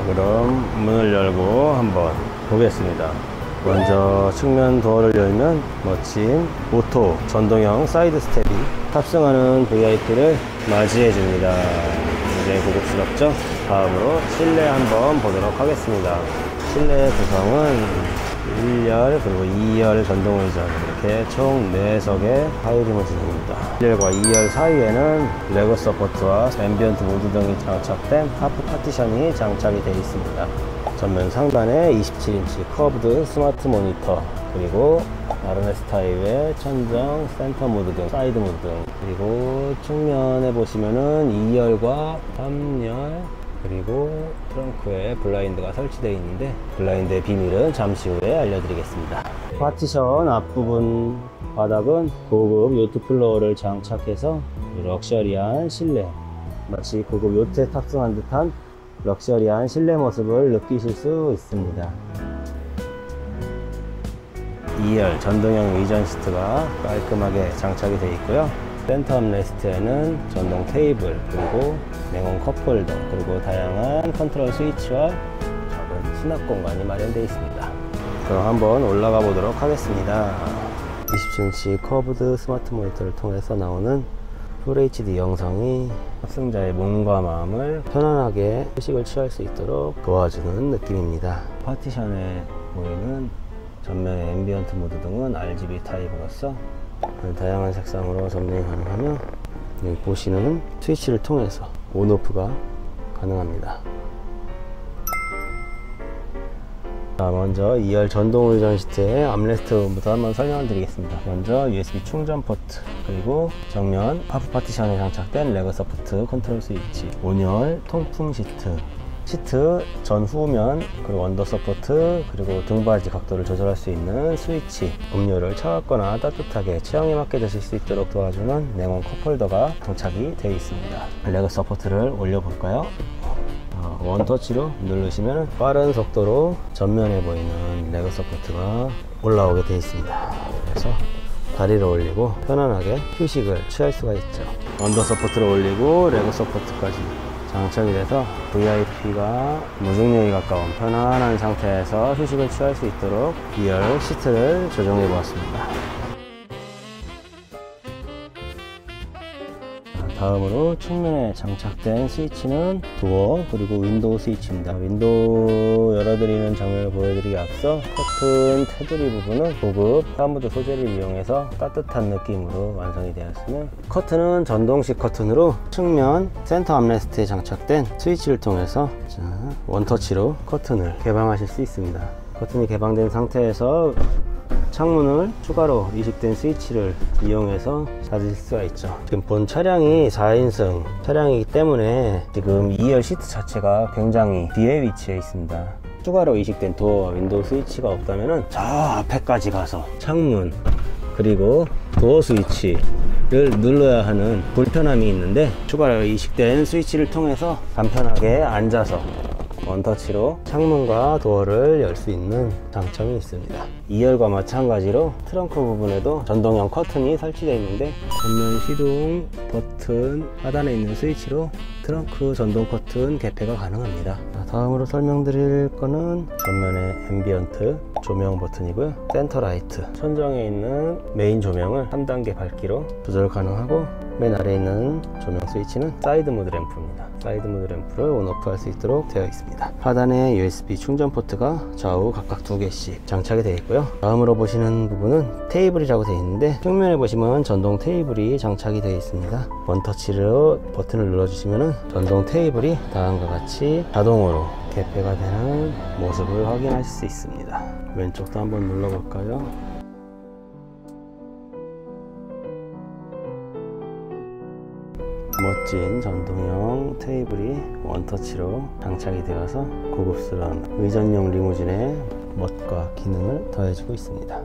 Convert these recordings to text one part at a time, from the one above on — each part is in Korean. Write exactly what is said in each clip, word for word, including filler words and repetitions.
그럼 문을 열고 한번 보겠습니다. 먼저 측면 도어를 열면 멋진 오토 전동형 사이드 스텝이 탑승하는 브이아이피를 맞이해 줍니다. 굉장히 고급스럽죠? 다음으로 실내 한번 보도록 하겠습니다. 실내 구성은 일 열 그리고 이 열 전동 의자, 이렇게 총 네 석의 하이 리무진입니다. 일 열과 이 열 사이에는 레그 서포트와 앰비언트 모드 등이 장착된 하프 파티션이 장착이 되어 있습니다. 전면 상단에 이십칠 인치 커브드 스마트 모니터, 그리고 아르네스 타입의 천정, 센터 모드 등, 사이드 모드 등, 그리고 측면에 보시면은 이 열과 삼 열, 그리고 트렁크에 블라인드가 설치되어 있는데 블라인드의 비밀은 잠시 후에 알려드리겠습니다. 파티션 앞부분 바닥은 고급 요트 플로어를 장착해서 럭셔리한 실내, 마치 고급 요트에 탑승한 듯한 럭셔리한 실내 모습을 느끼실 수 있습니다. 이 열 전동형 의전 시트가 깔끔하게 장착이 되어 있고요. 센터 암레스트에는 전동 테이블, 그리고 냉온 컵홀더, 그리고 다양한 컨트롤 스위치와 작은 수납 공간이 마련되어 있습니다. 그럼 한번 올라가 보도록 하겠습니다. 이십칠 인치 커브드 스마트 모니터를 통해서 나오는 풀 에이치디 영상이 탑승자의 몸과 마음을 편안하게 휴식을 취할 수 있도록 도와주는 느낌입니다. 파티션에 보이는 전면의 앰비언트 모드 등은 알지비 타입으로서 다양한 색상으로 점등이 가능하며, 여기 보시는 스위치를 통해서 온오프가 가능합니다. 자, 먼저 이 열 전동 의전 시트의 암레스트부터 한번 설명을 드리겠습니다. 먼저 유에스비 충전 포트, 그리고 정면 하프 파티션에 장착된 레그 서포트 컨트롤 스위치, 온열 통풍 시트, 시트 전후면, 그리고 언더 서포트, 그리고 등받이 각도를 조절할 수 있는 스위치, 음료를 차갑거나 따뜻하게 취향에 맞게 드실 수 있도록 도와주는 냉온 컵홀더가 장착이 되어 있습니다. 레그 서포트를 올려볼까요? 어, 원터치로 누르시면 빠른 속도로 전면에 보이는 레그 서포트가 올라오게 되어 있습니다. 그래서 다리를 올리고 편안하게 휴식을 취할 수가 있죠. 언더 서포트를 올리고 레그 서포트까지 장착이 돼서 브이아이피가 무중력에 가까운 편안한 상태에서 휴식을 취할 수 있도록 이 열 시트를 조정해 보았습니다. 다음으로 측면에 장착된 스위치는 도어 그리고 윈도우 스위치입니다. 윈도우 열어드리는 장면을 보여드리기 앞서 커튼 테두리 부분은 고급 사무드 소재를 이용해서 따뜻한 느낌으로 완성이 되었으며, 커튼은 전동식 커튼으로 측면 센터 암레스트에 장착된 스위치를 통해서 자, 원터치로 커튼을 개방하실 수 있습니다. 커튼이 개방된 상태에서 창문을 추가로 이식된 스위치를 이용해서 닫으실 수가 있죠. 지금 본 차량이 사 인승 차량이기 때문에 지금 이 열 시트 자체가 굉장히 뒤에 위치해 있습니다. 추가로 이식된 도어 윈도우 스위치가 없다면 저 앞에까지 가서 창문 그리고 도어 스위치를 눌러야 하는 불편함이 있는데, 추가로 이식된 스위치를 통해서 간편하게 앉아서 원터치로 창문과 도어를 열 수 있는 장점이 있습니다. 이 열과 마찬가지로 트렁크 부분에도 전동형 커튼이 설치되어 있는데, 전면 시동 버튼 하단에 있는 스위치로 트렁크 전동 커튼 개폐가 가능합니다. 다음으로 설명드릴 거는 전면의 앰비언트 조명 버튼이고요. 센터 라이트, 천정에 있는 메인 조명을 삼 단계 밝기로 조절 가능하고, 맨 아래에 있는 조명 스위치는 사이드 모드 램프입니다. 사이드 모드 램프를 온오프 할 수 있도록 되어 있습니다. 하단에 유에스비 충전 포트가 좌우 각각 두 개씩 장착이 되어 있고요. 다음으로 보시는 부분은 테이블이라고 되어 있는데, 측면에 보시면 전동 테이블이 장착이 되어 있습니다. 원터치로 버튼을 눌러주시면 전동 테이블이 다음과 같이 자동으로 개폐가 되는 모습을 확인하실 수 있습니다. 왼쪽도 한번 눌러볼까요? 멋진 전동형 테이블이 원터치로 장착이 되어서 고급스러운 의전용 리무진의 멋과 기능을 더해주고 있습니다.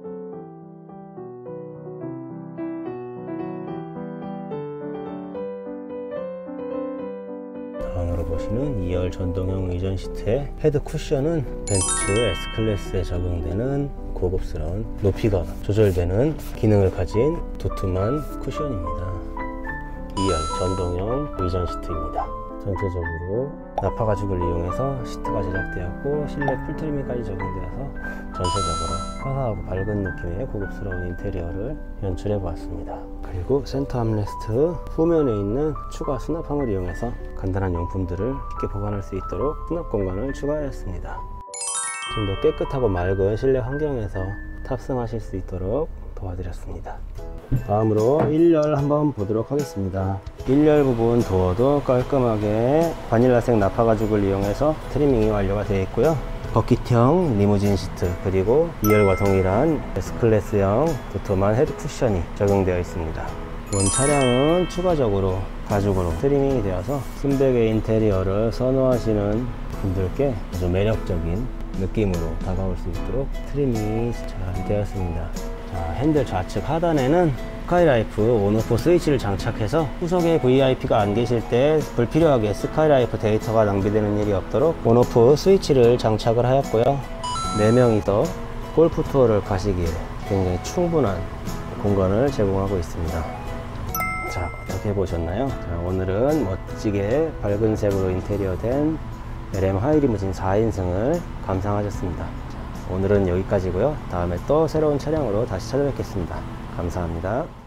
다음으로 보시는 이 열 전동형 의전 시트의 헤드 쿠션은 벤츠 S클래스에 적용되는 고급스러운 높이가 조절되는 기능을 가진 두툼한 쿠션입니다. 이 열 전동형 의전 시트입니다. 전체적으로 나파 가죽을 이용해서 시트가 제작되었고 실내 풀트리밍까지 적용되어서 전체적으로 화사하고 밝은 느낌의 고급스러운 인테리어를 연출해 보았습니다. 그리고 센터 암레스트 후면에 있는 추가 수납함을 이용해서 간단한 용품들을 쉽게 보관할 수 있도록 수납 공간을 추가하였습니다. 좀 더 깨끗하고 맑은 실내 환경에서 탑승하실 수 있도록 도와드렸습니다. 다음으로 일 열 한번 보도록 하겠습니다. 일 열 부분 도어도 깔끔하게 바닐라색 나파 가죽을 이용해서 트리밍이 완료가 되어 있고요. 버킷형 리무진 시트, 그리고 이 열과 동일한 S클래스형 두툼한 헤드 쿠션이 적용되어 있습니다. 이번 차량은 추가적으로 가죽으로 트리밍이 되어서 순백의 인테리어를 선호하시는 분들께 아주 매력적인 느낌으로 다가올 수 있도록 트리밍이 잘 되었습니다. 자, 핸들 좌측 하단에는 스카이라이프 온오프 스위치를 장착해서 후속에 브이아이피가 안 계실 때 불필요하게 스카이라이프 데이터가 낭비되는 일이 없도록 온오프 스위치를 장착을 하였고요. 네 명이서 골프 투어를 가시기에 굉장히 충분한 공간을 제공하고 있습니다. 자, 어떻게 보셨나요? 자, 오늘은 멋지게 밝은 색으로 인테리어된 엘엠 하이리무진 사 인승을 감상하셨습니다. 자, 오늘은 여기까지고요. 다음에 또 새로운 차량으로 다시 찾아뵙겠습니다. 감사합니다.